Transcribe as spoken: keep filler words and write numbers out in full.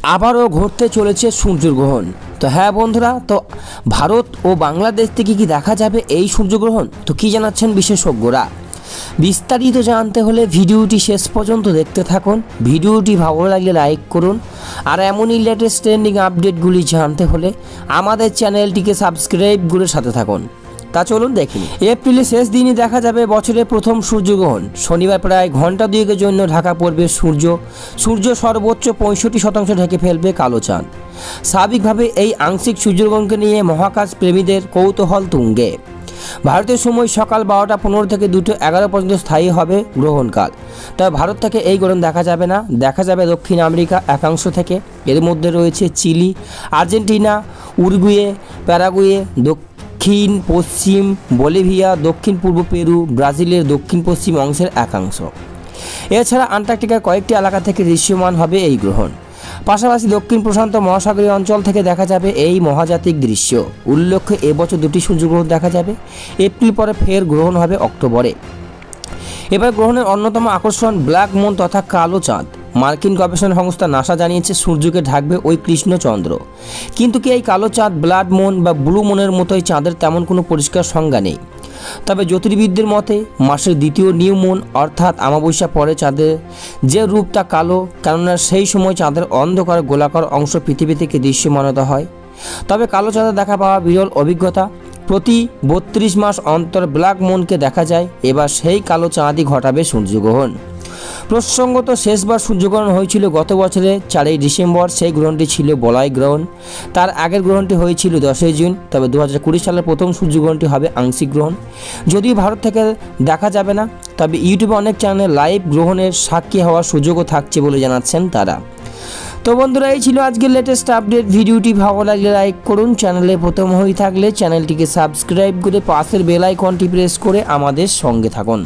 আবারও ঘটতে চলেছে সূর্যগ্রহণ। তো হ্যাঁ বন্ধুরা, তো ভারত ও বাংলাদেশ থেকে কি দেখা যাবে এই সূর্যগ্রহণ? তো কি জানাচ্ছেন বিশেষজ্ঞরা? বিস্তারিত জানতে হলে ভিডিওটি শেষ পর্যন্ত দেখতে থাকুন। ভিডিওটি ভালো লাগলে লাইক করুন, আর এমনই লেটেস্ট ট্রেন্ডিং আপডেটগুলি জানতে হলে আমাদের চ্যানেলটিকে সাবস্ক্রাইব করে সাথে থাকুন। তা চলুন দেখি। এপ্রিলের শেষ দিনই দেখা যাবে বছরের প্রথম সূর্যগ্রহণ। শনিবার প্রায় ঘন্টা দুয়েকের জন্য ঢাকা পড়বে সূর্য। সূর্য সর্বোচ্চ পঁয়ষট্টি শতাংশ ঢেকে ফেলবে কালো চাঁদ। স্বাভাবিকভাবে এই আংশিক সূর্যগ্রহণকে নিয়ে মহাকাশ প্রেমীদের কৌতূহল তুঙ্গে। ভারতের সময় সকাল বারোটা পনেরো থেকে দুটো এগারো পর্যন্ত স্থায়ী হবে গ্রহণকাল। তবে ভারত থেকে এই গ্রহণ দেখা যাবে না, দেখা যাবে দক্ষিণ আমেরিকা একাংশ থেকে। এর মধ্যে রয়েছে চিলি, আর্জেন্টিনা, উরুগুয়ে, প্যারাগুয়ে, দক্ষিণ পশ্চিম বলিভিয়া, দক্ষিণ পূর্ব পেরু, ব্রাজিলের দক্ষিণ পশ্চিম অংশের একাংশ। এছাড়া আন্টার্কটিকার কয়েকটি এলাকা থেকে দৃশ্যমান হবে এই গ্রহণ। পাশাপাশি দক্ষিণ প্রশান্ত মহাসাগরীয় অঞ্চল থেকে দেখা যাবে এই মহাজাতিক দৃশ্য। উল্লেখ্য, এবছর দুটি সূর্যগ্রহণ দেখা যাবে। এপ্রিল পরে ফের গ্রহণ হবে অক্টোবরে। এবার গ্রহণের অন্যতম আকর্ষণ ব্ল্যাক মুন তথা কালো চাঁদ। মার্কিন গবেষণা সংস্থা নাসা জানিয়েছে সূর্যকে ঢাকবে ওই কৃষ্ণচন্দ্র। কিন্তু কি এই কালো চাঁদ ব্লাড মুন বা ব্লু মুনের মতোই চাঁদের তেমন কোনো পরিষ্কার সংজ্ঞা নেই। তবে জ্যোতির্বিদদের মতে মাসের দ্বিতীয় নিউ মুন অর্থাৎ অমাবস্যা পরে চাঁদের যে রূপটা কালো, কেননা সেই সময় চাঁদের অন্ধকার গোলাকার অংশ পৃথিবী থেকে দৃশ্যমানতা হয়। তবে কালো চাঁদে দেখা পাওয়া বিরল অভিজ্ঞতা। প্রতি বত্রিশ মাস অন্তর ব্ল্যাক মুনকে দেখা যায়। এবার সেই কালো চাঁদই ঘটাবে সূর্যগ্রহণ। প্রসঙ্গত শেষবার সূর্যগ্রহণ হয়েছিল গত বছরের চারই ডিসেম্বর। সেই গ্রহণটি ছিল বলয় গ্রহণ। তার আগের গ্রহণটি হয়েছিল দশই জুন। তবে দু হাজার কুড়ি সালের প্রথম সূর্যগ্রহণটি হবে আংশিক গ্রহণ। যদিও ভারত থেকে দেখা যাবে না, তবে ইউটিউবে অনেক চ্যানেলে লাইভ গ্রহণের সাক্ষী হওয়ার সুযোগও থাকছে বলে জানাচ্ছেন তারা। তো বন্ধুরা, এই ছিল আজকের লেটেস্ট আপডেট। ভিডিওটি ভালো লাগলে লাইক করুন। চ্যানেলে প্রথম হয়ে থাকলে চ্যানেলটিকে সাবস্ক্রাইব করে পাশের বেল আইকনটি প্রেস করে আমাদের সঙ্গে থাকুন।